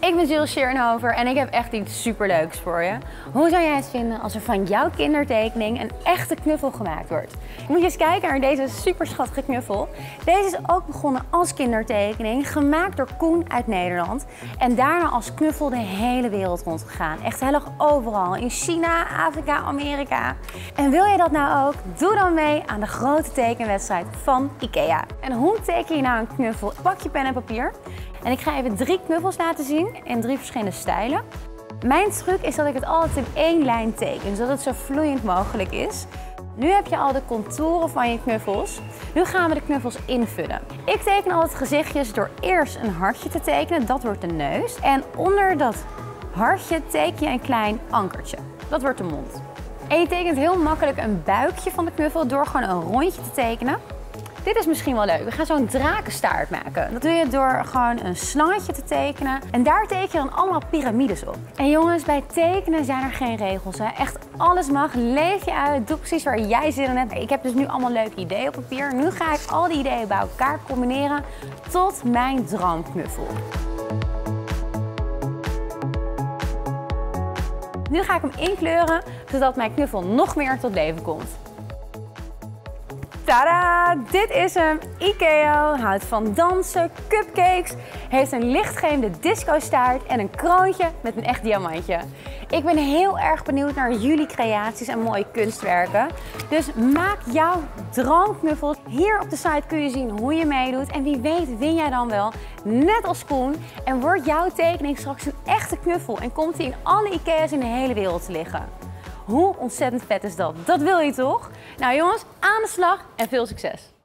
Ik ben Jill Scherenhover en ik heb echt iets superleuks voor je. Hoe zou jij het vinden als er van jouw kindertekening een echte knuffel gemaakt wordt? Moet je eens kijken naar deze super schattige knuffel. Deze is ook begonnen als kindertekening, gemaakt door Koen uit Nederland. En daarna als knuffel de hele wereld rondgegaan. Echt heel erg overal. In China, Afrika, Amerika. En wil jij dat nou ook? Doe dan mee aan de grote tekenwedstrijd van IKEA. En hoe teken je nou een knuffel? Pak je pen en papier. En ik ga even 3 knuffels laten zien in 3 verschillende stijlen. Mijn truc is dat ik het altijd in 1 lijn teken, zodat het zo vloeiend mogelijk is. Nu heb je al de contouren van je knuffels. Nu gaan we de knuffels invullen. Ik teken altijd gezichtjes door eerst een hartje te tekenen, dat wordt de neus. En onder dat hartje teken je een klein ankertje, dat wordt de mond. En je tekent heel makkelijk een buikje van de knuffel door gewoon een rondje te tekenen. Dit is misschien wel leuk. We gaan zo'n drakenstaart maken. Dat doe je door gewoon een slangetje te tekenen. En daar teken je dan allemaal piramides op. En jongens, bij tekenen zijn er geen regels. Hè? Echt alles mag. Leef je uit. Doe precies waar jij zin in hebt. Ik heb dus nu allemaal leuke ideeën op papier. Nu ga ik al die ideeën bij elkaar combineren tot mijn droomknuffel. Nu ga ik hem inkleuren, zodat mijn knuffel nog meer tot leven komt. Tada! Dit is hem. IKEA houdt van dansen, cupcakes, heeft een lichtgevende disco-staart en een kroontje met een echt diamantje. Ik ben heel erg benieuwd naar jullie creaties en mooie kunstwerken. Dus maak jouw droomknuffel. Hier op de site kun je zien hoe je meedoet. En wie weet win jij dan wel, net als Koen. En wordt jouw tekening straks een echte knuffel en komt die in alle IKEA's in de hele wereld te liggen. Hoe ontzettend vet is dat? Dat wil je toch? Nou jongens, aan de slag en veel succes!